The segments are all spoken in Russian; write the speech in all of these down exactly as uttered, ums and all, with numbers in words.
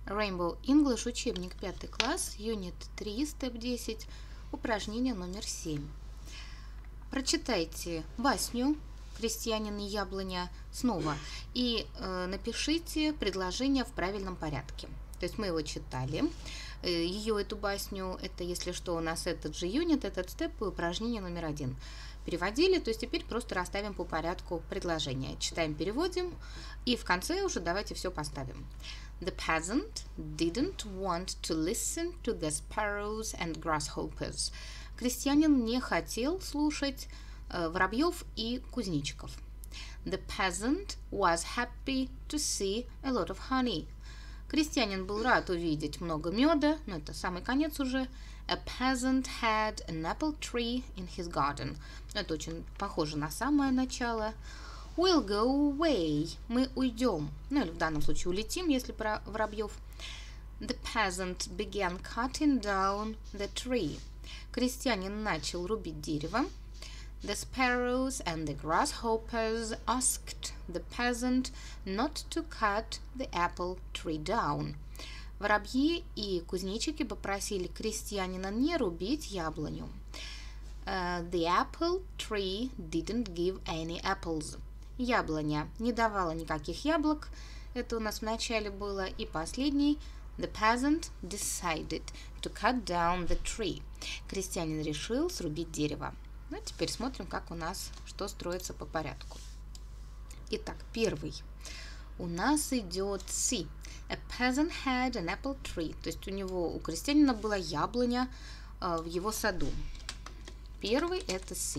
Rainbow English, учебник пятый класс, юнит три, степ десять, упражнение номер семь. Прочитайте басню «Крестьянин и яблоня» снова и э, напишите предложение в правильном порядке. То есть мы его читали, ее, эту басню, это, если что, у нас этот же юнит, этот степ и упражнение номер один. Переводили, то есть теперь просто расставим по порядку предложения. Читаем, переводим, и в конце уже давайте все поставим. The peasant didn't want to listen to the sparrows and grasshoppers. Крестьянин не хотел слушать э, воробьев и кузнечиков. The peasant was happy to see a lot of honey. Крестьянин был рад увидеть много меда, но это самый конец уже. A peasant had an apple tree in his garden. Это очень похоже на самое начало. We'll go away. Мы уйдем. Ну или в данном случае улетим, если про воробьев. The peasant began cutting down the tree. Крестьянин начал рубить дерево. The sparrows and the grasshoppers asked the peasant not to cut the apple tree down. Воробьи и кузнечики попросили крестьянина не рубить яблоню. Uh, the apple tree didn't give any apples. Яблоня не давала никаких яблок. Это у нас в начале было. И последний. The peasant decided to cut down the tree. Крестьянин решил срубить дерево. Ну, теперь смотрим, как у нас что строится по порядку. Итак, первый. У нас идет C. A peasant had an apple tree. То есть у него, у крестьянина была яблоня э, в его саду. Первый это C.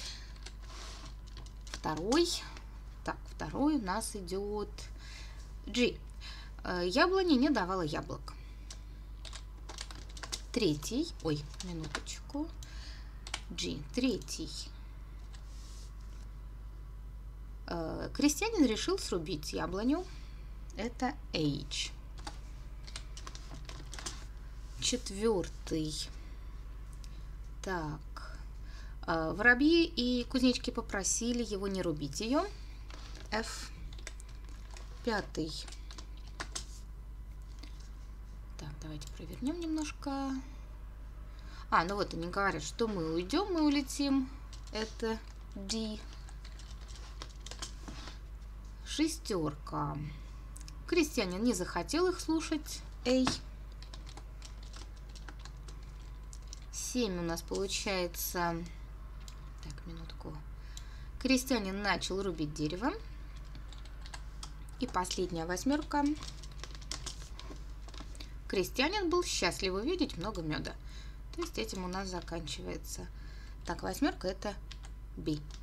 Второй. Так, второй у нас идет G. Э, яблоня не давала яблок. Третий. Ой, минуточку. G. Третий. Э, крестьянин решил срубить яблоню. Это H. Четвертый. Так. Э, воробьи и кузнечики попросили его не рубить ее. F. Пятый. Так, давайте провернем немножко. А, ну вот они говорят, что мы уйдем, мы улетим. Это D. Шестерка. Крестьянин не захотел их слушать. A. Семь у нас получается. Так, минутку. Крестьянин начал рубить дерево. И последняя восьмерка. Крестьянин был счастлив увидеть много меда. То есть этим у нас заканчивается. Так, восьмерка это B.